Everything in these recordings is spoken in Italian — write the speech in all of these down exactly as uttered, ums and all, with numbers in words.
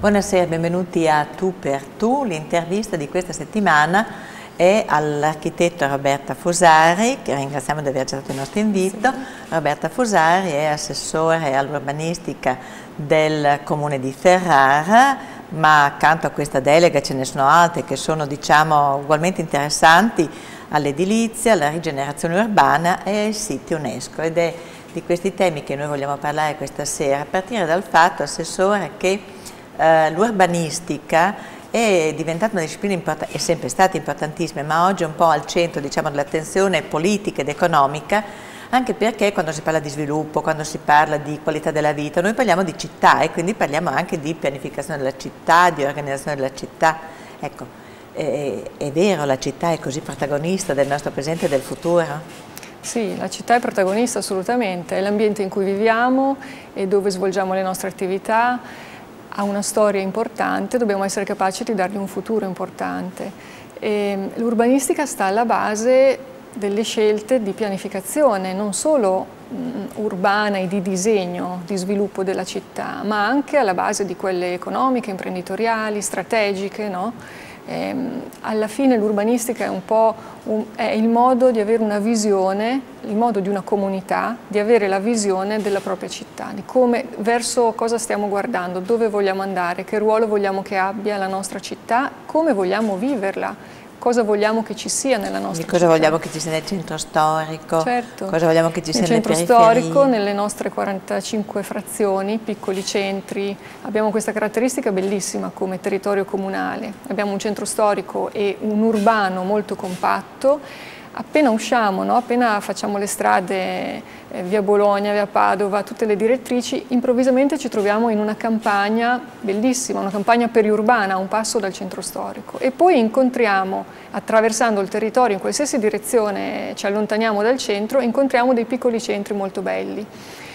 Buonasera, benvenuti a Tu per Tu. L'intervista di questa settimana è all'architetto Roberta Fosari, che ringraziamo di aver accettato il nostro invito. Sì. Roberta Fosari è assessore all'urbanistica del Comune di Ferrara, ma accanto a questa delega ce ne sono altre che sono, diciamo, ugualmente interessanti: all'edilizia, alla rigenerazione urbana e ai siti UNESCO. Ed è di questi temi che noi vogliamo parlare questa sera, a partire dal fatto, Assessore, che eh, l'urbanistica è diventata una disciplina importante, è sempre stata importantissima, ma oggi è un po' al centro, diciamo, dell'attenzione politica ed economica, anche perché quando si parla di sviluppo, quando si parla di qualità della vita, noi parliamo di città e quindi parliamo anche di pianificazione della città, di organizzazione della città. Ecco, è, è vero, la città è così protagonista del nostro presente e del futuro? Sì, la città è protagonista assolutamente, è l'ambiente in cui viviamo e dove svolgiamo le nostre attività, ha una storia importante, dobbiamo essere capaci di dargli un futuro importante. L'urbanistica sta alla base delle scelte di pianificazione, non solo mh, urbana e di disegno, di sviluppo della città, ma anche alla base di quelle economiche, imprenditoriali, strategiche, no? Ehm, alla fine l'urbanistica è un po' un, è il modo di avere una visione, il modo di una comunità, di avere la visione della propria città, di come, verso cosa stiamo guardando, dove vogliamo andare, che ruolo vogliamo che abbia la nostra città, come vogliamo viverla, cosa vogliamo che ci sia nella nostra città. Cosa vogliamo che ci sia nel centro storico, certo. Cosa vogliamo che ci sia nel nel centro storico, nelle nostre quarantacinque frazioni, piccoli centri. Abbiamo questa caratteristica bellissima come territorio comunale. Abbiamo un centro storico e un urbano molto compatto. Appena usciamo, no? Appena facciamo le strade eh, via Bologna, via Padova, tutte le direttrici, improvvisamente ci troviamo in una campagna bellissima, una campagna periurbana a un passo dal centro storico. E poi incontriamo, attraversando il territorio in qualsiasi direzione ci allontaniamo dal centro, incontriamo dei piccoli centri molto belli.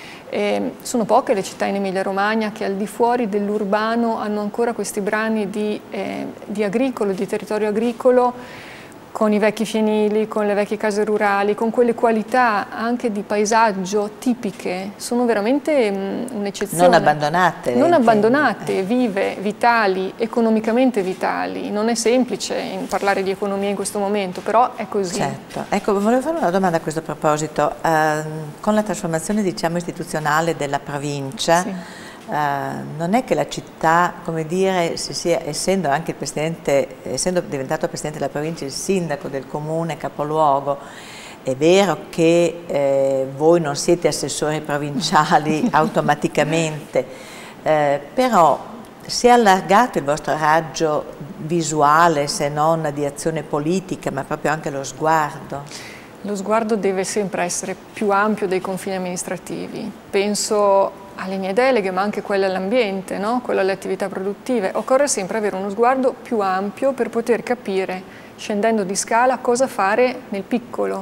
Eh, sono poche le città in Emilia-Romagna che al di fuori dell'urbano hanno ancora questi brani di, eh, di agricolo, di territorio agricolo, con i vecchi fienili, con le vecchie case rurali, con quelle qualità anche di paesaggio tipiche, sono veramente un'eccezione. Non abbandonate. Non abbandonate, vive, vitali, economicamente vitali. Non è semplice in parlare di economia in questo momento, però è così. Certo. Ecco, volevo fare una domanda a questo proposito. Uh, con la trasformazione, diciamo, istituzionale della provincia, sì. Uh, non è che la città, come dire, si sia, essendo anche il presidente, essendo diventato presidente della provincia il sindaco del comune capoluogo, è vero che eh, voi non siete assessori provinciali automaticamente, eh, però si è allargato il vostro raggio visuale, se non di azione politica, ma proprio anche lo sguardo. Lo sguardo deve sempre essere più ampio dei confini amministrativi. Penso alle mie deleghe, ma anche quelle all'ambiente, no? Quelle alle attività produttive. Occorre sempre avere uno sguardo più ampio per poter capire, scendendo di scala, cosa fare nel piccolo.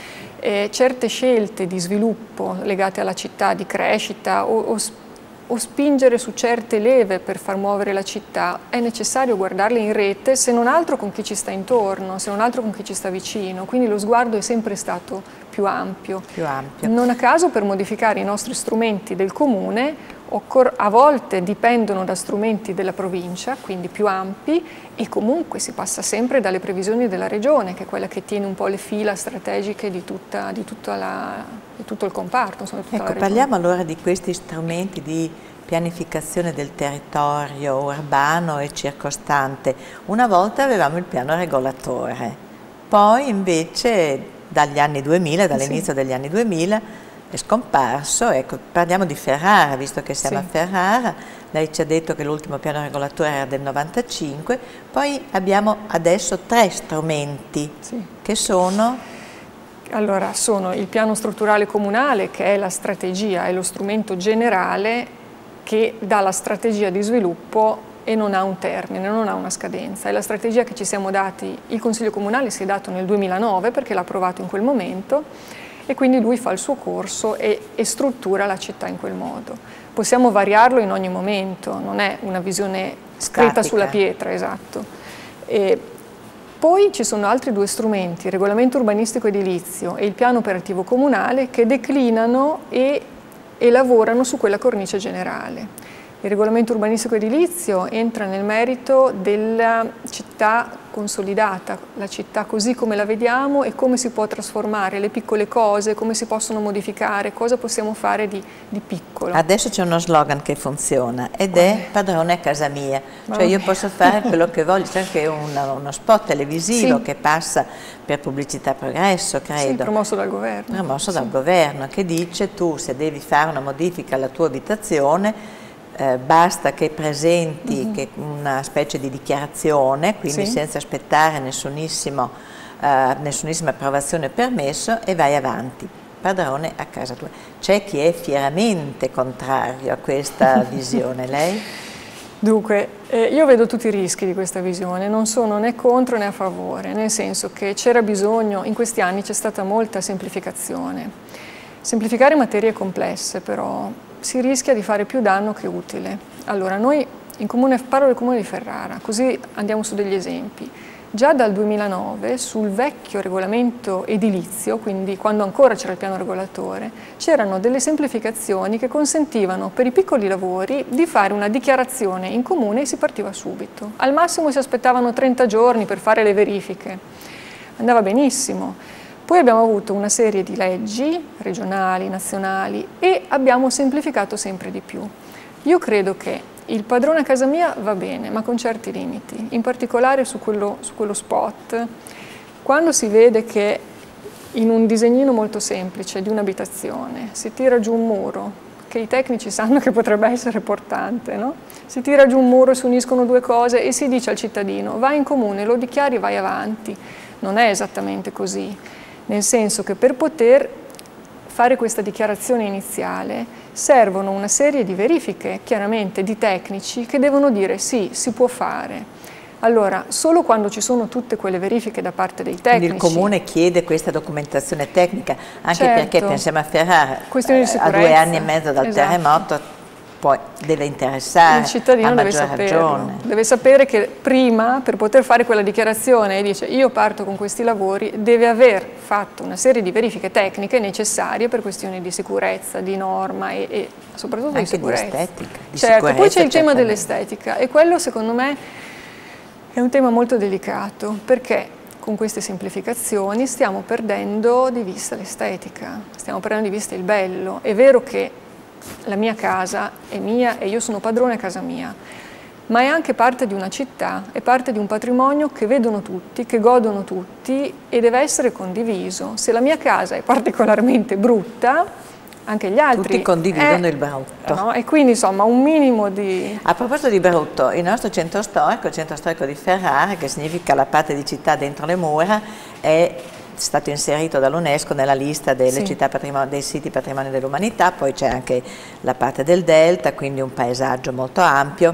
E certe scelte di sviluppo legate alla città, di crescita o, o, o spingere su certe leve per far muovere la città, è necessario guardarle in rete, se non altro con chi ci sta intorno, se non altro con chi ci sta vicino. Quindi lo sguardo è sempre stato più ampio. Più ampio. Non a caso, per modificare i nostri strumenti del comune, a volte dipendono da strumenti della provincia, quindi più ampi, e comunque si passa sempre dalle previsioni della regione, che è quella che tiene un po' le fila strategiche di, tutta, di, tutta la, di tutto il comparto. Insomma, tutta ecco, la parliamo allora di questi strumenti di pianificazione del territorio urbano e circostante. Una volta avevamo il piano regolatore, poi invece dagli anni duemila, dall'inizio sì. degli anni duemila, è scomparso. Ecco, parliamo di Ferrara, visto che siamo sì. a Ferrara. Lei ci ha detto che l'ultimo piano regolatore era del novantacinque, poi abbiamo adesso tre strumenti sì. che sono... Allora, sono il piano strutturale comunale, che è la strategia, è lo strumento generale che dà la strategia di sviluppo e non ha un termine, non ha una scadenza. È la strategia che ci siamo dati, il Consiglio Comunale si è dato nel duemilanove perché l'ha approvato in quel momento, e quindi lui fa il suo corso e, e struttura la città in quel modo. Possiamo variarlo in ogni momento, non è una visione scritta Statica. sulla pietra, esatto. E poi ci sono altri due strumenti, il regolamento urbanistico edilizio e il piano operativo comunale, che declinano e, e lavorano su quella cornice generale. Il regolamento urbanistico edilizio entra nel merito della città consolidata, la città così come la vediamo e come si può trasformare, le piccole cose, come si possono modificare, cosa possiamo fare di, di piccolo. Adesso c'è uno slogan che funziona ed è padrone a casa mia, cioè io posso fare quello che voglio, c'è anche una, uno spot televisivo sì. che passa per Pubblicità Progresso, credo. Sì, promosso dal governo. Promosso sì. dal governo, che dice tu se devi fare una modifica alla tua abitazione Eh, basta che presenti mm-hmm. che una specie di dichiarazione, quindi sì. senza aspettare nessunissimo, eh, nessunissima approvazione o permesso e vai avanti, padrone a casa tua. C'è chi è fieramente contrario a questa visione, lei? Dunque, eh, io vedo tutti i rischi di questa visione, non sono né contro né a favore, nel senso che c'era bisogno, in questi anni c'è stata molta semplificazione. Semplificare materie complesse però si rischia di fare più danno che utile. Allora, noi in comune, parlo del comune di Ferrara, così andiamo su degli esempi. Già dal duemilanove sul vecchio regolamento edilizio, quindi quando ancora c'era il piano regolatore, c'erano delle semplificazioni che consentivano per i piccoli lavori di fare una dichiarazione in comune e si partiva subito. Al massimo si aspettavano trenta giorni per fare le verifiche. Andava benissimo. Poi abbiamo avuto una serie di leggi regionali, nazionali e abbiamo semplificato sempre di più. Io credo che il padrone a casa mia va bene, ma con certi limiti, in particolare su quello, su quello spot. Quando si vede che in un disegnino molto semplice di un'abitazione si tira giù un muro, che i tecnici sanno che potrebbe essere portante, no? Si tira giù un muro, si uniscono due cose e si dice al cittadino vai in comune, lo dichiari, vai avanti. Non è esattamente così. Nel senso che per poter fare questa dichiarazione iniziale servono una serie di verifiche, chiaramente di tecnici, che devono dire sì, si può fare. Allora, solo quando ci sono tutte quelle verifiche da parte dei tecnici... Quindi il Comune chiede questa documentazione tecnica, anche certo, perché pensiamo a Ferrara, questioni di sicurezza, a due anni e mezzo dal esatto. terremoto, poi deve interessare, il cittadino deve saperlo, deve sapere che prima per poter fare quella dichiarazione e dice io parto con questi lavori, deve aver fatto una serie di verifiche tecniche necessarie per questioni di sicurezza, di norma e, e soprattutto anche di sicurezza. Di estetica, di certo, poi c'è il tema certamente. dell'estetica e quello secondo me è un tema molto delicato perché con queste semplificazioni stiamo perdendo di vista l'estetica, stiamo perdendo di vista il bello. È vero che la mia casa è mia e io sono padrone a casa mia, ma è anche parte di una città, è parte di un patrimonio che vedono tutti, che godono tutti e deve essere condiviso. Se la mia casa è particolarmente brutta, anche gli altri... Tutti condividono eh, il brutto. No? E quindi insomma un minimo di... A proposito di brutto, il nostro centro storico, il centro storico di Ferrara, che significa la parte di città dentro le mura, è stato inserito dall'UNESCO nella lista delle sì. città dei siti patrimonio dell'umanità, poi c'è anche la parte del delta, quindi un paesaggio molto ampio.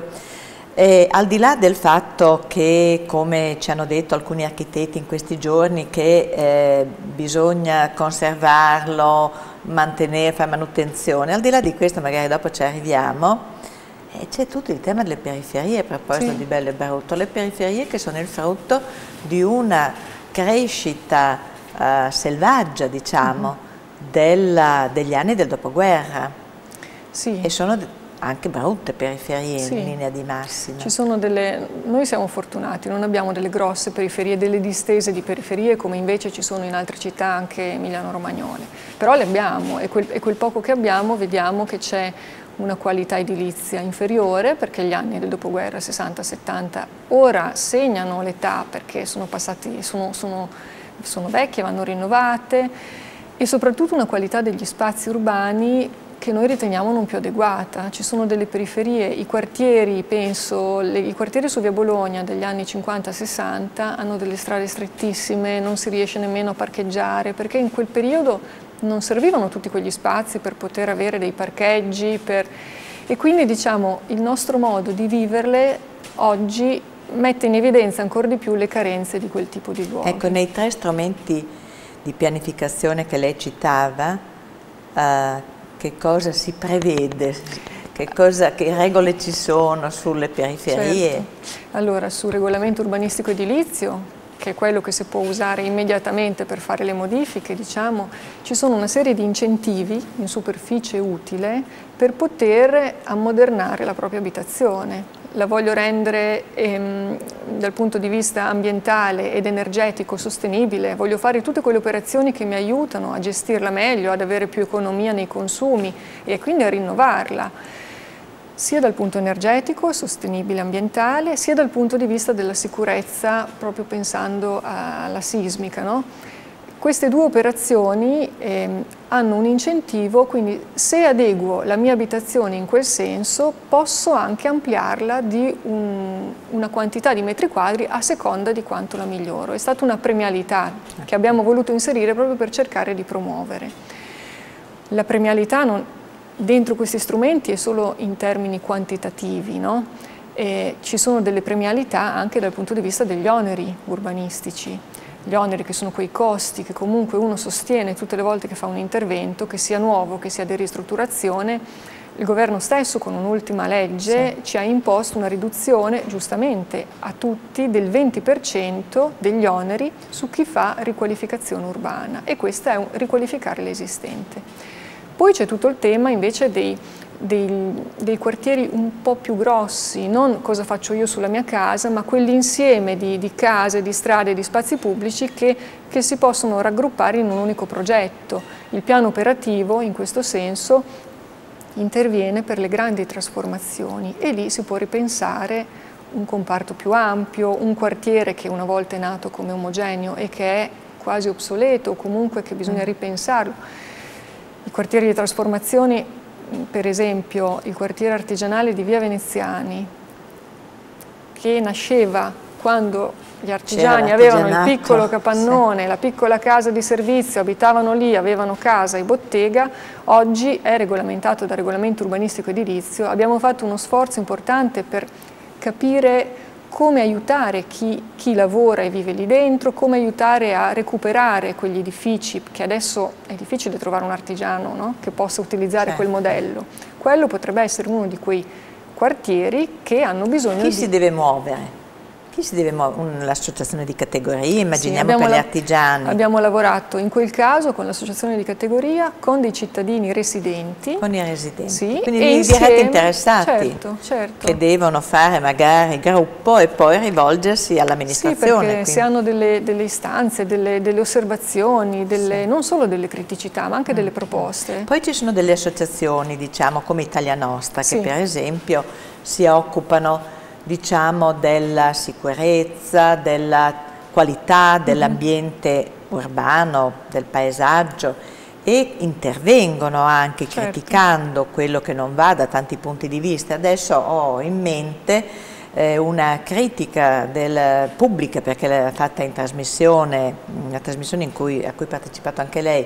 E al di là del fatto che, come ci hanno detto alcuni architetti in questi giorni, che eh, bisogna conservarlo, mantenere, fare manutenzione, al di là di questo magari dopo ci arriviamo, eh, c'è tutto il tema delle periferie a proposito sì. di bello e brutto, le periferie che sono il frutto di una crescita Uh, selvaggia, diciamo, uh-huh. della, degli anni del dopoguerra. Sì. E sono anche brutte periferie sì. in linea di massima. Ci sono delle, noi siamo fortunati, non abbiamo delle grosse periferie, delle distese di periferie come invece ci sono in altre città, anche emiliano-romagnole. Però le abbiamo e quel, e quel poco che abbiamo vediamo che c'è una qualità edilizia inferiore perché gli anni del dopoguerra, sessanta settanta, ora segnano l'età perché sono passati, sono, sono sono vecchie, vanno rinnovate e soprattutto una qualità degli spazi urbani che noi riteniamo non più adeguata. Ci sono delle periferie, i quartieri, penso, le, i quartieri su via Bologna degli anni cinquanta sessanta hanno delle strade strettissime, non si riesce nemmeno a parcheggiare perché in quel periodo non servivano tutti quegli spazi per poter avere dei parcheggi per... e quindi diciamo il nostro modo di viverle oggi mette in evidenza ancora di più le carenze di quel tipo di luoghi. Ecco, nei tre strumenti di pianificazione che lei citava, eh, che cosa si prevede? Che, cosa, che regole ci sono sulle periferie? Certo. Allora, sul regolamento urbanistico edilizio che è quello che si può usare immediatamente per fare le modifiche, diciamo, ci sono una serie di incentivi in superficie utile per poter ammodernare la propria abitazione. La voglio rendere ehm, dal punto di vista ambientale ed energetico sostenibile, voglio fare tutte quelle operazioni che mi aiutano a gestirla meglio, ad avere più economia nei consumi e quindi a rinnovarla, sia dal punto energetico, sostenibile, ambientale, sia dal punto di vista della sicurezza, proprio pensando alla sismica, no? Queste due operazioni eh, hanno un incentivo, quindi se adeguo la mia abitazione in quel senso, posso anche ampliarla di un, una quantità di metri quadri a seconda di quanto la miglioro. È stata una premialità che abbiamo voluto inserire proprio per cercare di promuovere. La premialità non, dentro questi strumenti è solo in termini quantitativi, no? E ci sono delle premialità anche dal punto di vista degli oneri urbanistici. Gli oneri che sono quei costi che comunque uno sostiene tutte le volte che fa un intervento, che sia nuovo, che sia di ristrutturazione. Il governo stesso con un'ultima legge sì. ci ha imposto una riduzione, giustamente a tutti, del venti per cento degli oneri su chi fa riqualificazione urbana, e questo è un riqualificare l'esistente. Poi c'è tutto il tema invece dei Dei, dei quartieri un po' più grossi, non cosa faccio io sulla mia casa, ma quell'insieme di, di case, di strade, di spazi pubblici che, che si possono raggruppare in un unico progetto. Il piano operativo, in questo senso, interviene per le grandi trasformazioni e lì si può ripensare un comparto più ampio, un quartiere che una volta è nato come omogeneo e che è quasi obsoleto, o comunque che bisogna ripensarlo. I quartieri di trasformazione, per esempio il quartiere artigianale di Via Veneziani, che nasceva quando gli artigiani avevano il piccolo capannone, sì. la piccola casa di servizio, abitavano lì, avevano casa e bottega, oggi è regolamentato dal regolamento urbanistico edilizio. Abbiamo fatto uno sforzo importante per capire come aiutare chi, chi lavora e vive lì dentro, come aiutare a recuperare quegli edifici, che adesso è difficile trovare un artigiano, no? che possa utilizzare certo. quel modello. Quello potrebbe essere uno di quei quartieri che hanno bisogno chi di... Chi si deve muovere? Chi si deve muovere? L'associazione di categoria, immaginiamo sì, per gli artigiani. Abbiamo lavorato in quel caso con l'associazione di categoria, con dei cittadini residenti. Con i residenti, sì, quindi gli diretti interessati certo, certo. che devono fare magari gruppo e poi rivolgersi all'amministrazione. Sì, perché se hanno delle, delle istanze, delle, delle osservazioni, delle, sì. non solo delle criticità ma anche mm. delle proposte. Poi ci sono delle associazioni, diciamo come Italia Nostra, che sì. per esempio si occupano diciamo della sicurezza, della qualità dell'ambiente mm-hmm. urbano, del paesaggio, e intervengono anche certo. criticando quello che non va da tanti punti di vista. Adesso ho in mente eh, una critica del, pubblica, perché l'ha fatta in trasmissione, una trasmissione in cui, a cui ha partecipato anche lei,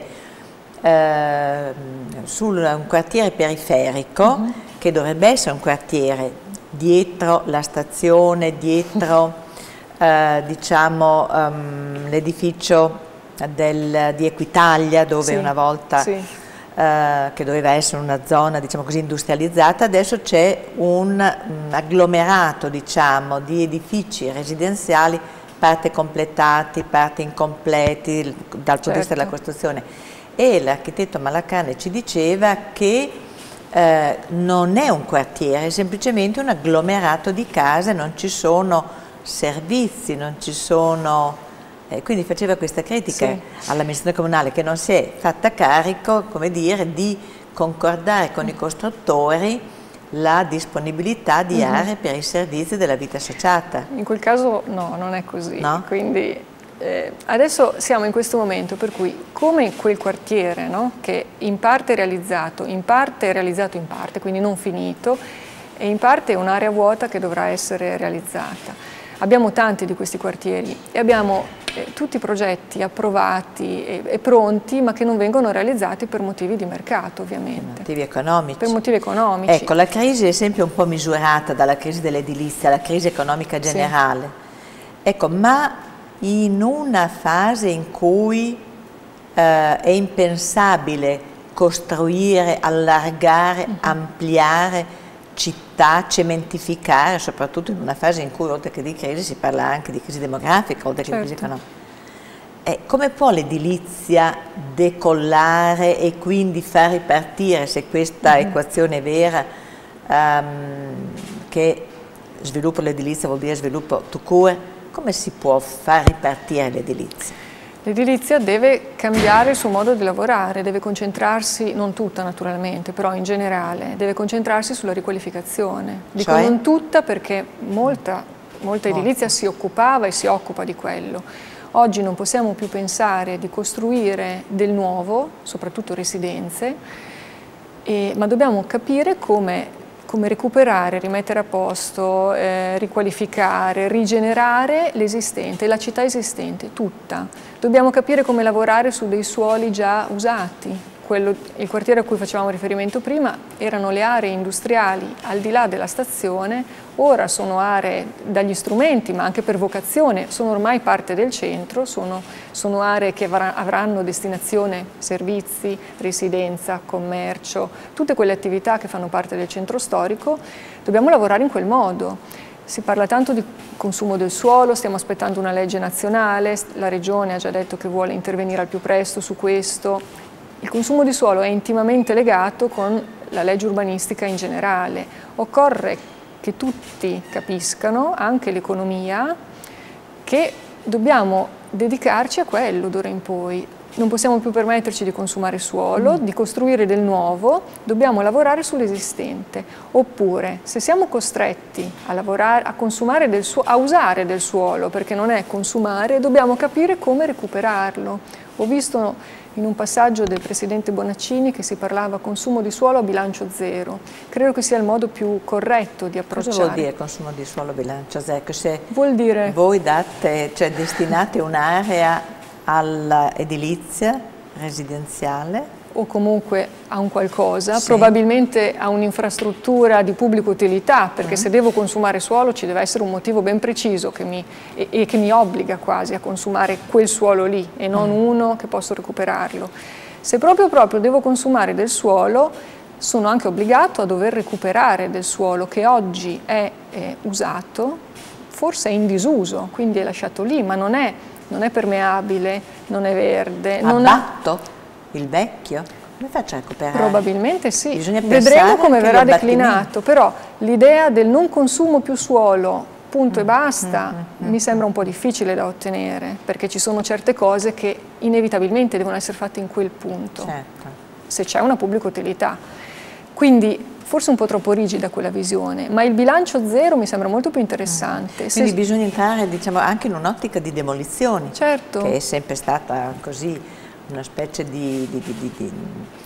eh, su un quartiere periferico mm-hmm. che dovrebbe essere un quartiere dietro la stazione, dietro eh, diciamo um, l'edificio di Equitalia, dove sì, una volta sì. eh, che doveva essere una zona diciamo così industrializzata, adesso c'è un, un agglomerato diciamo di edifici residenziali, parte completati, parte incompleti dal punto certo. di vista della costruzione, e l'architetto Malacane ci diceva che Eh, non è un quartiere, è semplicemente un agglomerato di case, non ci sono servizi, non ci sono... Eh, quindi faceva questa critica sì. all'amministrazione comunale, che non si è fatta carico, come dire, di concordare con i costruttori la disponibilità di mm-hmm. aree per i servizi della vita associata. In quel caso no, non è così. No? Quindi... Eh, adesso siamo in questo momento per cui, come quel quartiere, no? che in parte è realizzato, in parte è realizzato in parte, quindi non finito, e in parte è un'area vuota che dovrà essere realizzata. Abbiamo tanti di questi quartieri e abbiamo eh, tutti i progetti approvati e, e pronti, ma che non vengono realizzati per motivi di mercato, ovviamente. Per motivi economici. Per motivi economici. Ecco, la crisi è sempre un po' misurata dalla crisi dell'edilizia, la crisi economica generale. Sì. Ecco, ma in una fase in cui eh, è impensabile costruire, allargare, mm-hmm. ampliare città, cementificare, soprattutto in una fase in cui oltre che di crisi si parla anche di crisi demografica, oltre che certo. di crisi economica. Eh, come può l'edilizia decollare e quindi far ripartire, se questa mm-hmm. equazione è vera, um, che sviluppo dell'edilizia vuol dire sviluppo tout court, come si può far ripartire l'edilizia? L'edilizia deve cambiare il suo modo di lavorare, deve concentrarsi, non tutta naturalmente, però in generale, deve concentrarsi sulla riqualificazione. Dico Cioè? non tutta perché molta, molta edilizia si occupava e si occupa di quello. Oggi non possiamo più pensare di costruire del nuovo, soprattutto residenze, e, ma dobbiamo capire come come recuperare, rimettere a posto, eh, riqualificare, rigenerare l'esistente, la città esistente, tutta. Dobbiamo capire come lavorare su dei suoli già usati. Quello, il quartiere a cui facevamo riferimento prima erano le aree industriali al di là della stazione, ora sono aree dagli strumenti ma anche per vocazione, sono ormai parte del centro, sono, sono aree che avranno destinazione servizi, residenza, commercio, tutte quelle attività che fanno parte del centro storico, dobbiamo lavorare in quel modo. Si parla tanto di consumo del suolo, stiamo aspettando una legge nazionale, la Regione ha già detto che vuole intervenire al più presto su questo. Il consumo di suolo è intimamente legato con la legge urbanistica in generale. Occorre che tutti capiscano, anche l'economia, che dobbiamo dedicarci a quello d'ora in poi. Non possiamo più permetterci di consumare suolo, mm. di costruire del nuovo, dobbiamo lavorare sull'esistente. Oppure, se siamo costretti a, lavorare, a, consumare del suolo, a usare del suolo, perché non è consumare, dobbiamo capire come recuperarlo. Ho visto in un passaggio del Presidente Bonaccini che si parlava consumo di suolo a bilancio zero. Credo che sia il modo più corretto di approcciare. Cosa vuol dire consumo di suolo a bilancio zero? Che se vuol dire voi date, cioè destinate un'area all'edilizia residenziale o comunque a un qualcosa, sì. probabilmente a un'infrastruttura di pubblica utilità, perché mm. se devo consumare suolo ci deve essere un motivo ben preciso che mi, e, e che mi obbliga quasi a consumare quel suolo lì e non mm. uno che posso recuperarlo. Se proprio proprio devo consumare del suolo, sono anche obbligato a dover recuperare del suolo che oggi è eh, usato, forse è in disuso, quindi è lasciato lì, ma non è, non è permeabile, non è verde. Non Abbatto? Ha... Il vecchio? Come faccio a recuperare? Probabilmente sì, Bisogna vedremo come verrà declinato, però l'idea del non consumo più suolo, punto mm, e basta, mm, mm, mi sembra un po' difficile da ottenere, perché ci sono certe cose che inevitabilmente devono essere fatte in quel punto, certo. se c'è una pubblica utilità. Quindi forse un po' troppo rigida quella visione, ma il bilancio zero mi sembra molto più interessante. Mm. Quindi se... bisogna entrare, diciamo, anche in un'ottica di demolizioni, certo. che è sempre stata così, una specie di, di, di, di, di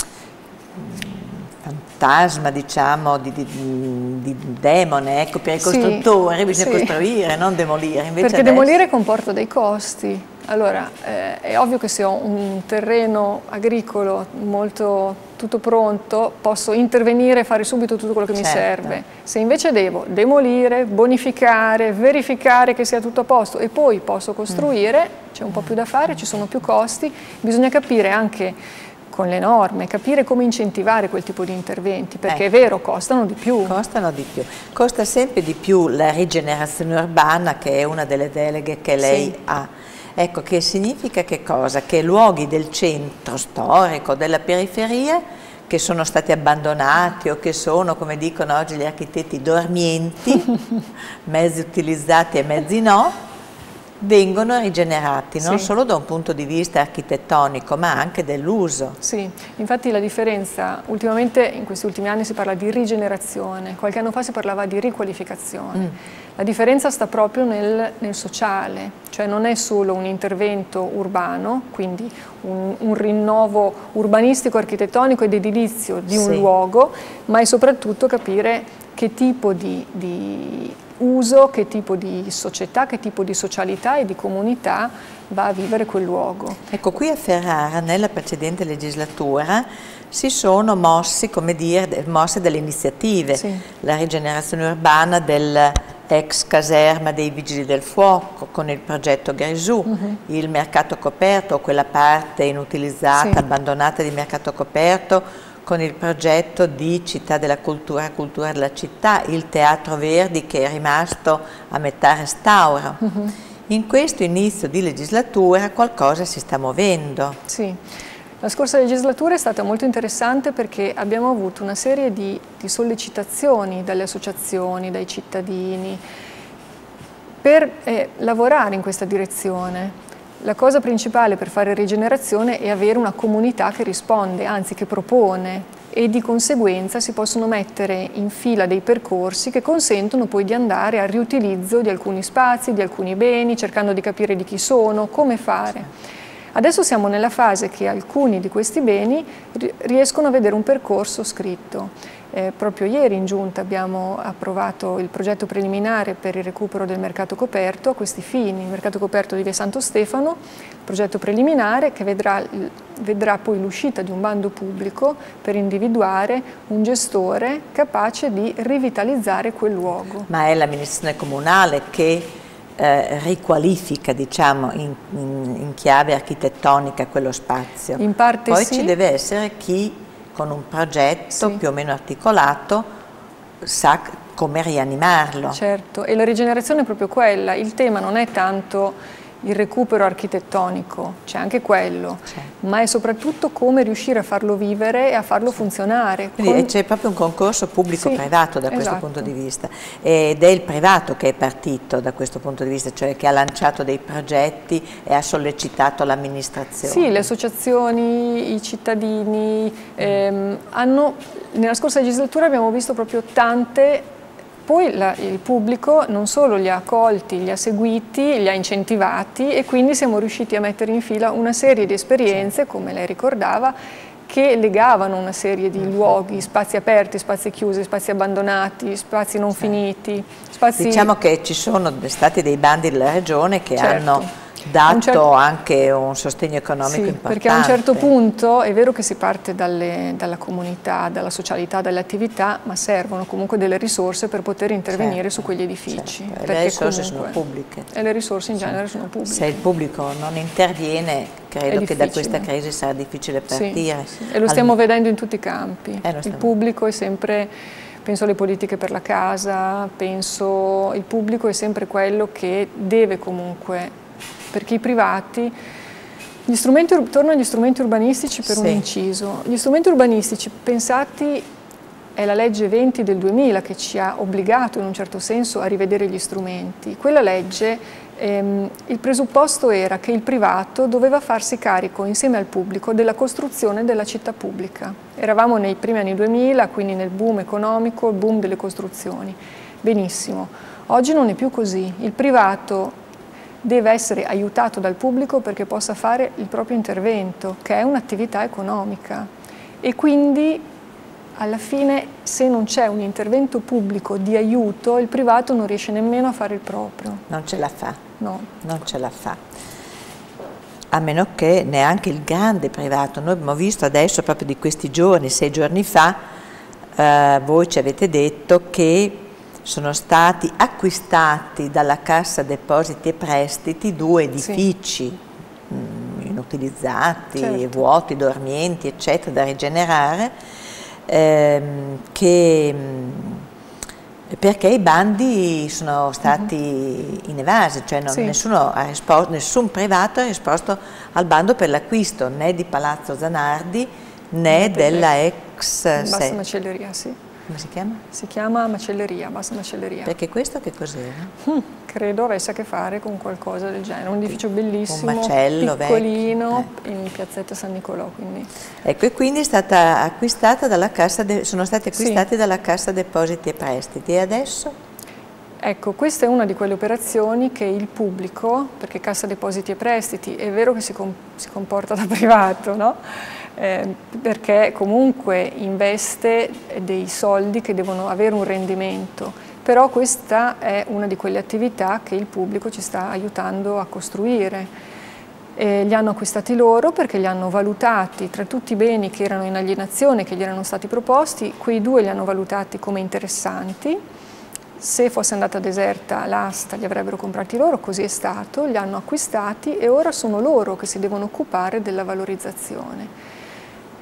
fantasma, diciamo, di, di, di demone, ecco, per i costruttori sì, bisogna sì. costruire, non demolire. Invece perché adesso... demolire comporta dei costi. Allora, eh, è ovvio che se ho un terreno agricolo molto tutto pronto, posso intervenire e fare subito tutto quello che certo. mi serve. Se invece devo demolire, bonificare, verificare che sia tutto a posto e poi posso costruire, mm. c'è un po' più da fare, ci sono più costi, bisogna capire anche con le norme, capire come incentivare quel tipo di interventi, perché ecco. è vero, costano di più. Costano di più. Costa sempre di più la rigenerazione urbana, che è una delle deleghe che lei sì. ha. Ecco, che significa che cosa? Che luoghi del centro storico, della periferia, che sono stati abbandonati o che sono, come dicono oggi gli architetti, dormienti, mezzi utilizzati e mezzi no, vengono rigenerati, non sì. solo da un punto di vista architettonico, ma anche dell'uso. Sì, infatti la differenza, ultimamente in questi ultimi anni si parla di rigenerazione, qualche anno fa si parlava di riqualificazione. Mm. La differenza sta proprio nel, nel sociale, cioè non è solo un intervento urbano, quindi un, un rinnovo urbanistico, architettonico ed edilizio di un sì. luogo, ma è soprattutto capire che tipo di, di uso, che tipo di società, che tipo di socialità e di comunità va a vivere quel luogo. Ecco, qui a Ferrara, nella precedente legislatura, si sono mossi, come dire, mosse delle iniziative, sì. la rigenerazione urbana dell'ex caserma dei Vigili del Fuoco con il progetto Grisù, uh-huh. il mercato coperto, quella parte inutilizzata, sì. abbandonata di mercato coperto, con il progetto di Città della Cultura, Cultura della Città, il Teatro Verdi che è rimasto a metà restauro. Mm-hmm. In questo inizio di legislatura qualcosa si sta muovendo. Sì, la scorsa legislatura è stata molto interessante perché abbiamo avuto una serie di, di sollecitazioni dalle associazioni, dai cittadini, per eh, lavorare in questa direzione. La cosa principale per fare rigenerazione è avere una comunità che risponde, anzi che propone, e di conseguenza si possono mettere in fila dei percorsi che consentono poi di andare al riutilizzo di alcuni spazi, di alcuni beni, cercando di capire di chi sono, come fare. Adesso siamo nella fase che alcuni di questi beni riescono a vedere un percorso scritto. Eh, proprio ieri in Giunta abbiamo approvato il progetto preliminare per il recupero del mercato coperto a questi fini, il mercato coperto di Via Santo Stefano, progetto preliminare che vedrà, vedrà poi l'uscita di un bando pubblico per individuare un gestore capace di rivitalizzare quel luogo. Ma è l'amministrazione comunale che eh, riqualifica, diciamo, in, in, in chiave architettonica quello spazio? In parte Poi sì. Ci deve essere chi con un progetto sì. più o meno articolato sa come rianimarlo. Certo, e la rigenerazione è proprio quella, il tema non è tanto il recupero architettonico, c'è anche quello, certo. ma è soprattutto come riuscire a farlo vivere e a farlo funzionare. Quindi con... c'è proprio un concorso pubblico-privato sì, da questo esatto. punto di vista, ed è il privato che è partito da questo punto di vista, cioè che ha lanciato dei progetti e ha sollecitato l'amministrazione. Sì, le associazioni, i cittadini, ehm, hanno, nella scorsa legislatura abbiamo visto proprio tante. Poi la, il pubblico non solo li ha accolti, li ha seguiti, li ha incentivati e quindi siamo riusciti a mettere in fila una serie di esperienze, sì. come lei ricordava, che legavano una serie di luoghi, spazi aperti, spazi chiusi, spazi abbandonati, spazi non sì. finiti. Spazi... Diciamo che ci sono stati dei bandi della Regione che certo. hanno dato un certo... anche un sostegno economico sì, importante. Perché a un certo punto è vero che si parte dalle, dalla comunità, dalla socialità, dalle attività, ma servono comunque delle risorse per poter intervenire certo, su quegli edifici. Certo. E le risorse sono pubbliche. E le risorse in genere sì. sono pubbliche. Se il pubblico non interviene, credo che da questa crisi sarà difficile partire. Sì, sì. E lo stiamo Al... vedendo in tutti i campi. Eh, il pubblico è sempre... Penso alle politiche per la casa, penso il pubblico è sempre quello che deve comunque, perché i privati, gli strumenti, torno agli strumenti urbanistici per sì. un inciso, gli strumenti urbanistici pensati, è la legge venti del duemila che ci ha obbligato in un certo senso a rivedere gli strumenti. Quella legge, ehm, il presupposto era che il privato doveva farsi carico insieme al pubblico della costruzione della città pubblica. Eravamo nei primi anni duemila, quindi nel boom economico, il boom delle costruzioni. Benissimo. Oggi non è più così. Il privato deve essere aiutato dal pubblico perché possa fare il proprio intervento, che è un'attività economica. E quindi, alla fine, se non c'è un intervento pubblico di aiuto, il privato non riesce nemmeno a fare il proprio. Non ce la fa. No. Non ce la fa. A meno che neanche il grande privato. Noi abbiamo visto adesso, proprio di questi giorni, sei giorni fa, eh, voi ci avete detto che sono stati acquistati dalla Cassa Depositi e Prestiti due edifici sì. mh, inutilizzati, certo. vuoti, dormienti, eccetera, da rigenerare, ehm, che, mh, perché i bandi sono stati uh-huh. inevasi, cioè non, sì. nessuno ha risposto, nessun privato ha risposto al bando per l'acquisto né di Palazzo Zanardi né della ex Bassa Macelleria, sì. Come si chiama? Si chiama Macelleria, Bassa Macelleria. Perché questo che cos'era? Hmm, credo avesse a che fare con qualcosa del genere, un edificio bellissimo, un macello piccolino, vecchio. in piazzetta San Nicolò. Quindi. Ecco, e quindi è stata acquistata dalla Cassa, de, sono stati acquistati sì. dalla Cassa Depositi e Prestiti. E adesso? Ecco, questa è una di quelle operazioni che il pubblico, perché Cassa Depositi e Prestiti è vero che si, com si comporta da privato, no? Eh, perché comunque investe dei soldi che devono avere un rendimento, però questa è una di quelle attività che il pubblico ci sta aiutando a costruire. Eh, li hanno acquistati loro perché li hanno valutati tra tutti i beni che erano in alienazione, che gli erano stati proposti, quei due li hanno valutati come interessanti. Se fosse andata deserta l'asta li avrebbero comprati loro, così è stato, li hanno acquistati e ora sono loro che si devono occupare della valorizzazione.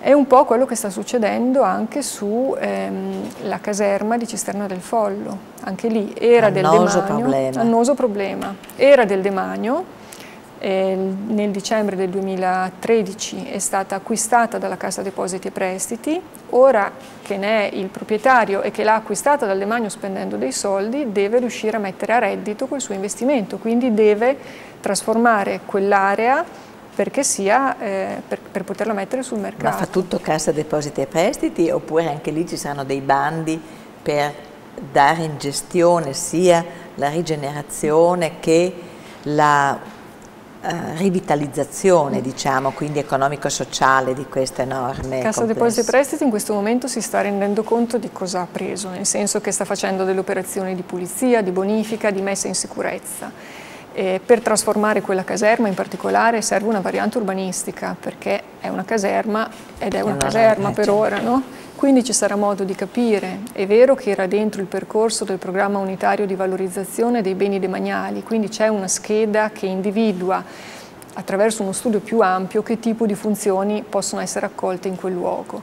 È un po' quello che sta succedendo anche su ehm, la caserma di Cisterna del Follo. Anche lì era del demanio, problema. annoso problema. Era del demanio, eh, nel dicembre del duemilatredici è stata acquistata dalla Cassa Depositi e Prestiti. Ora che ne è il proprietario e che l'ha acquistata dal demanio spendendo dei soldi, deve riuscire a mettere a reddito quel suo investimento, quindi deve trasformare quell'area perché sia eh, per, per poterla mettere sul mercato. Ma fa tutto Cassa Depositi e Prestiti, oppure anche lì ci saranno dei bandi per dare in gestione sia la rigenerazione che la uh, rivitalizzazione, diciamo, quindi economico-sociale di queste enorme Cassa complesse. Depositi e Prestiti in questo momento si sta rendendo conto di cosa ha preso, nel senso che sta facendo delle operazioni di pulizia, di bonifica, di messa in sicurezza. E per trasformare quella caserma in particolare serve una variante urbanistica, perché è una caserma ed è una caserma per ora, no? Quindi ci sarà modo di capire. È vero che era dentro il percorso del programma unitario di valorizzazione dei beni demaniali, quindi c'è una scheda che individua attraverso uno studio più ampio che tipo di funzioni possono essere accolte in quel luogo.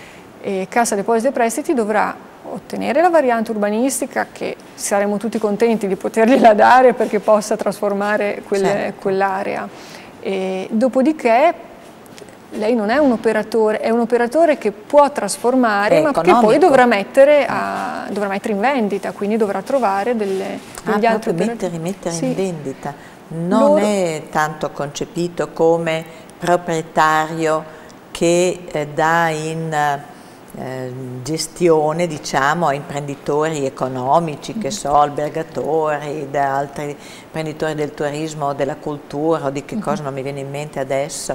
E Cassa Depositi e Prestiti dovrà ottenere la variante urbanistica, che saremo tutti contenti di potergliela dare perché possa trasformare quel, certo. quell'area. Dopodiché lei non è un operatore, è un operatore che può trasformare, è ma economico. Che poi dovrà mettere, a, dovrà mettere in vendita, quindi dovrà trovare delle, degli ah, altri operatori. mettere, mettere sì. in vendita. Non Loro... è tanto concepito come proprietario che eh, dà in... Eh, gestione, diciamo, a imprenditori economici, che so, albergatori, da altri imprenditori del turismo o della cultura o di che cosa non mi viene in mente adesso.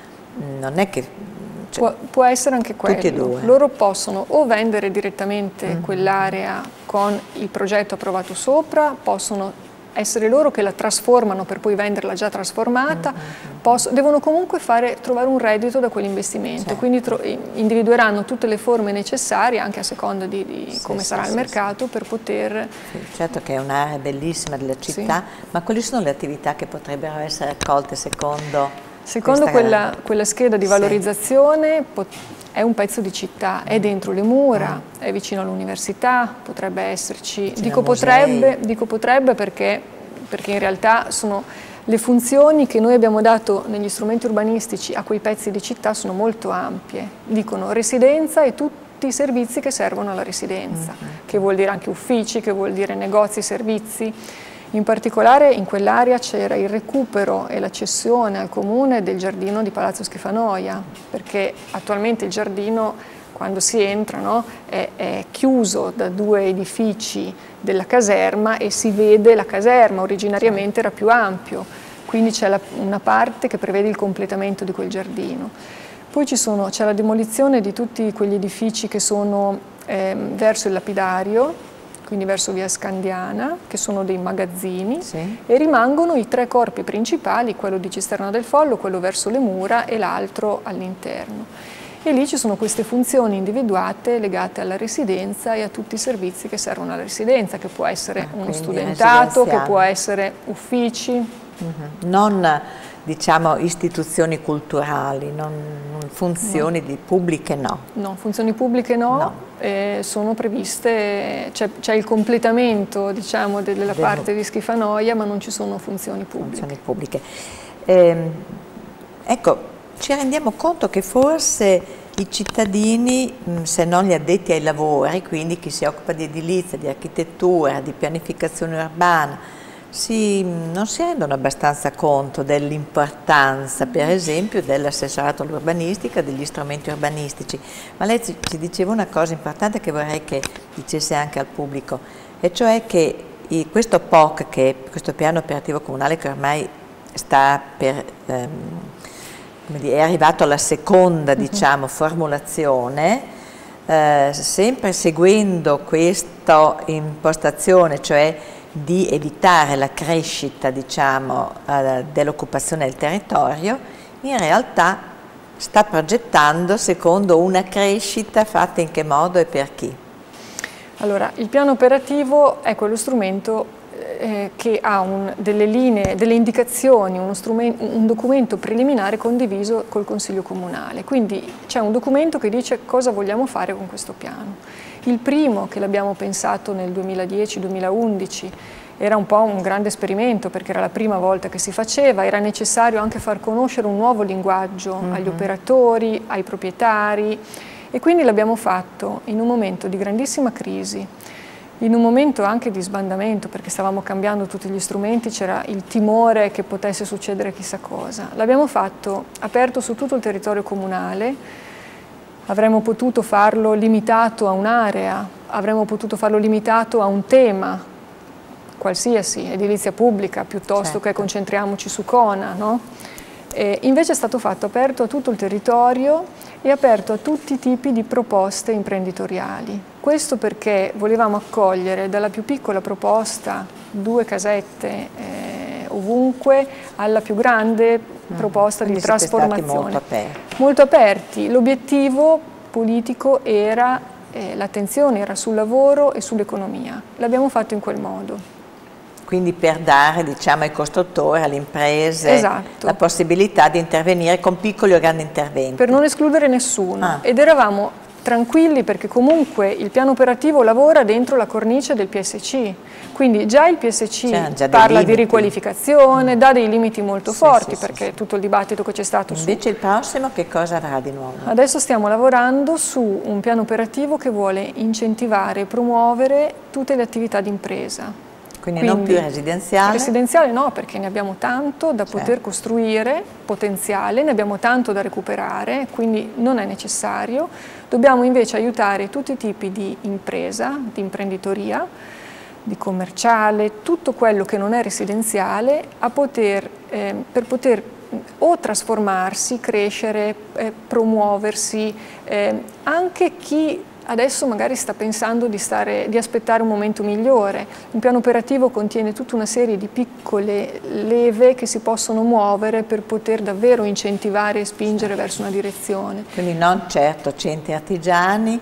Non è che... Cioè, può, può essere anche quello. Tutti e due. Loro possono o vendere direttamente mm-hmm. quell'area con il progetto approvato sopra, possono essere loro che la trasformano per poi venderla già trasformata, mm-hmm. Posso, devono comunque fare, trovare un reddito da quell'investimento, certo. Quindi tro, individueranno tutte le forme necessarie, anche a seconda di, di sì, come sì, sarà sì, il mercato, sì. per poter... Sì, certo che è un'area bellissima della città, sì. ma quali sono le attività che potrebbero essere accolte secondo... Secondo quella, quella scheda di valorizzazione sì. è un pezzo di città, è dentro le mura, mm. è vicino all'università, potrebbe esserci, dico potrebbe, dico potrebbe perché, perché in realtà sono le funzioni che noi abbiamo dato negli strumenti urbanistici a quei pezzi di città sono molto ampie, dicono residenza e tutti i servizi che servono alla residenza, mm. che vuol dire anche uffici, che vuol dire negozi, servizi. In particolare in quell'area c'era il recupero e la cessione al comune del giardino di Palazzo Schifanoia, perché attualmente il giardino, quando si entra, no, è, è chiuso da due edifici della caserma e si vede la caserma, originariamente era più ampio, quindi c'è una parte che prevede il completamento di quel giardino. Poi c'è la demolizione di tutti quegli edifici che sono eh, verso il lapidario, quindi verso via Scandiana, che sono dei magazzini, sì. e rimangono i tre corpi principali, quello di Cisterna del Follo, quello verso le mura e l'altro all'interno. E lì ci sono queste funzioni individuate legate alla residenza e a tutti i servizi che servono alla residenza, che può essere ah, uno studentato, che può essere uffici. Mm-hmm. Non, diciamo, istituzioni culturali, non funzioni no. di pubbliche no. No, funzioni pubbliche no. no. Eh, sono previste, c'è il completamento, diciamo, della Del... parte di Schifanoia, ma non ci sono funzioni pubbliche. Funzioni pubbliche. Eh, ecco, ci rendiamo conto che forse i cittadini, se non gli addetti ai lavori, quindi chi si occupa di edilizia, di architettura, di pianificazione urbana, si, non si rendono abbastanza conto dell'importanza, per esempio, dell'assessorato all'urbanistica, degli strumenti urbanistici. Ma lei ci, ci diceva una cosa importante che vorrei che dicesse anche al pubblico, e cioè che i, questo P O C, che è questo piano operativo comunale che ormai sta per, ehm, come dire, è arrivato alla seconda, diciamo, formulazione, eh, sempre seguendo questa impostazione, cioè di evitare la crescita, diciamo, eh, dell'occupazione del territorio, in realtà sta progettando secondo una crescita fatta in che modo e per chi? Allora, il piano operativo è quello strumento eh, che ha un, delle linee, delle indicazioni, uno strumento, un documento preliminare condiviso col Consiglio Comunale. Quindi c'è un documento che dice cosa vogliamo fare con questo piano. Il primo, che l'abbiamo pensato nel duemiladieci duemilaundici, era un po' un grande esperimento perché era la prima volta che si faceva, era necessario anche far conoscere un nuovo linguaggio mm-hmm. agli operatori, ai proprietari, e quindi l'abbiamo fatto in un momento di grandissima crisi, in un momento anche di sbandamento perché stavamo cambiando tutti gli strumenti, c'era il timore che potesse succedere chissà cosa. L'abbiamo fatto aperto su tutto il territorio comunale, avremmo potuto farlo limitato a un'area, avremmo potuto farlo limitato a un tema, qualsiasi, edilizia pubblica, piuttosto certo. che concentriamoci su Cona, no? E invece è stato fatto aperto a tutto il territorio e aperto a tutti i tipi di proposte imprenditoriali. Questo perché volevamo accogliere dalla più piccola proposta, due casette eh, ovunque, alla più grande proposta mm, di trasformazione. Molto aperti. Molto aperti. L'obiettivo politico era, eh, l'attenzione era sul lavoro e sull'economia. L'abbiamo fatto in quel modo. Quindi per dare, diciamo, ai costruttori, alle imprese, esatto. la possibilità di intervenire con piccoli o grandi interventi. Per non escludere nessuno. Ah. Ed eravamo tranquilli perché comunque il piano operativo lavora dentro la cornice del P S C. Quindi già il P S C già parla di riqualificazione, mm. dà dei limiti molto sì, forti sì, perché sì, tutto il dibattito che c'è stato Invece su... Invece il prossimo che cosa avrà di nuovo? Adesso stiamo lavorando su un piano operativo che vuole incentivare e promuovere tutte le attività di impresa. Quindi, Quindi non più residenziale? Residenziale no, perché ne abbiamo tanto da poter certo. costruire, potenziale, ne abbiamo tanto da recuperare, quindi non è necessario. Dobbiamo invece aiutare tutti i tipi di impresa, di imprenditoria, di commerciale, tutto quello che non è residenziale, a poter, eh, per poter o trasformarsi, crescere, eh, promuoversi, eh, anche chi adesso magari sta pensando di, stare, di aspettare un momento migliore. Un piano operativo contiene tutta una serie di piccole leve che si possono muovere per poter davvero incentivare e spingere verso una direzione. Quindi non certo centri artigiani,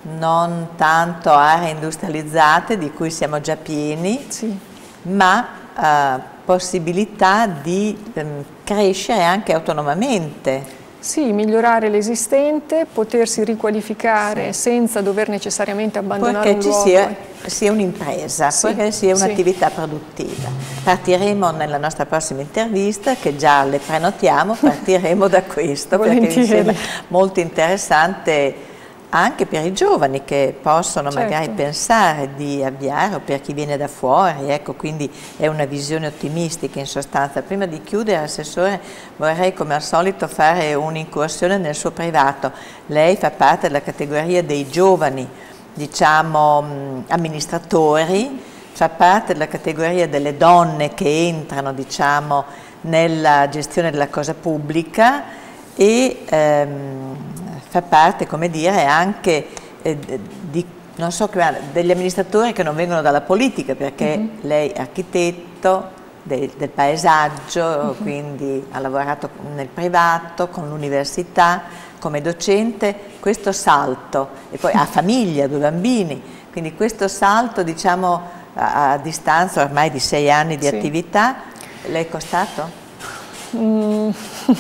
non tanto aree industrializzate di cui siamo già pieni, sì. ma eh, possibilità di ehm, crescere anche autonomamente. Sì, migliorare l'esistente, potersi riqualificare sì. senza dover necessariamente abbandonare Perché un luogo. Perché ci sia un'impresa, sì. perché sia un'attività sì. produttiva. Partiremo nella nostra prossima intervista, che già le prenotiamo, partiremo da questo, perché mi sembra molto interessante anche per i giovani che possono certo. magari pensare di avviare, o per chi viene da fuori, ecco, quindi è una visione ottimistica in sostanza. Prima di chiudere, Assessore, vorrei come al solito fare un'incursione nel suo privato. Lei fa parte della categoria dei giovani, diciamo, amministratori, fa parte della categoria delle donne che entrano, diciamo, nella gestione della cosa pubblica e ehm, fa parte, come dire, anche eh, di, non so, degli amministratori che non vengono dalla politica, perché mm-hmm. lei è architetto de, del paesaggio, mm-hmm. quindi ha lavorato nel privato, con l'università, come docente, questo salto, e poi ha famiglia, due bambini, quindi questo salto, diciamo, a, a distanza ormai di sei anni di sì. attività, le è costato? Mm.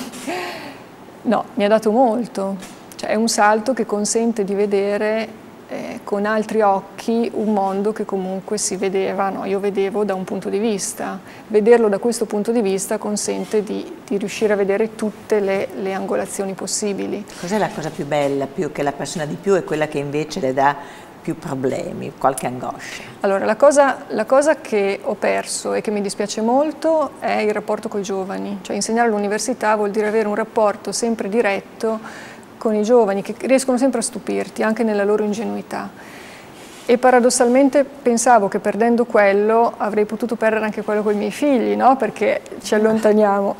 No, mi ha dato molto. Cioè, è un salto che consente di vedere eh, con altri occhi un mondo che comunque si vedeva, no? Io vedevo da un punto di vista. Vederlo da questo punto di vista consente di, di riuscire a vedere tutte le, le angolazioni possibili. Cos'è la cosa più bella, più che la passiona di più, e quella che invece le dà più problemi, qualche angoscia? Allora, la cosa, la cosa che ho perso e che mi dispiace molto è il rapporto con i giovani. Cioè, insegnare all'università vuol dire avere un rapporto sempre diretto con i giovani, che riescono sempre a stupirti, anche nella loro ingenuità. E paradossalmente pensavo che perdendo quello avrei potuto perdere anche quello con i miei figli, no? Perché ci allontaniamo.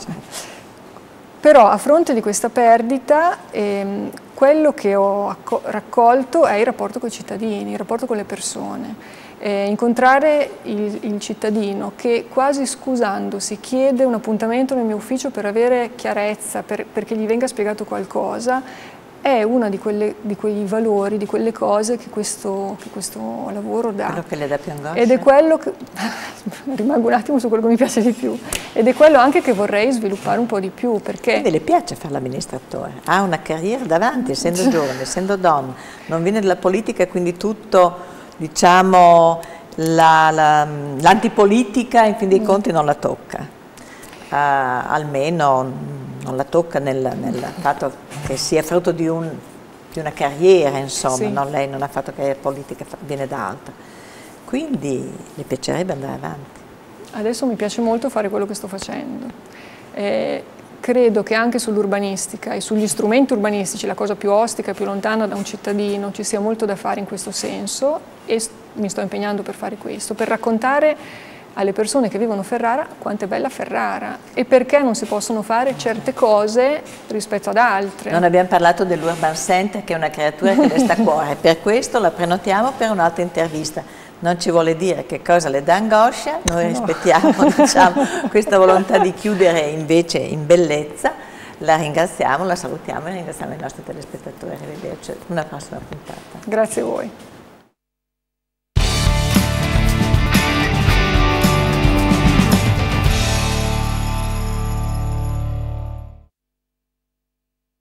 Però a fronte di questa perdita, ehm, quello che ho raccolto è il rapporto con i cittadini, il rapporto con le persone. Eh, incontrare il, il cittadino che quasi scusandosi chiede un appuntamento nel mio ufficio per avere chiarezza, per, perché gli venga spiegato qualcosa, è uno di, quelle, di quei valori, di quelle cose che questo, che questo lavoro dà. Quello che le dà più angoscia. Ed è quello che, rimango un attimo su quello che mi piace di più, ed è quello anche che vorrei sviluppare un po' di più, perché... Quindi le piace fare l'amministratore, ha una carriera davanti, essendo giovane, essendo donna, non viene dalla politica, quindi tutto, diciamo, l'antipolitica, la, la, in fin dei conti non la tocca. Uh, almeno non la tocca nel, nel fatto che sia frutto di, un, di una carriera, insomma, sì. non, lei non ha fatto carriera politica, viene da altro. Quindi le piacerebbe andare avanti. Adesso mi piace molto fare quello che sto facendo. Eh, credo che anche sull'urbanistica e sugli strumenti urbanistici, la cosa più ostica, più lontana da un cittadino, ci sia molto da fare in questo senso, e mi sto impegnando per fare questo, per raccontare alle persone che vivono Ferrara quanto è bella Ferrara e perché non si possono fare certe cose rispetto ad altre. Non abbiamo parlato dell'Urban Center, che è una creatura che le sta a cuore, per questo la prenotiamo per un'altra intervista. Non ci vuole dire che cosa le dà angoscia, noi no. rispettiamo diciamo, questa volontà di chiudere invece in bellezza. La ringraziamo, la salutiamo e ringraziamo i nostri telespettatori. Arrivederci, una prossima puntata. Grazie a voi.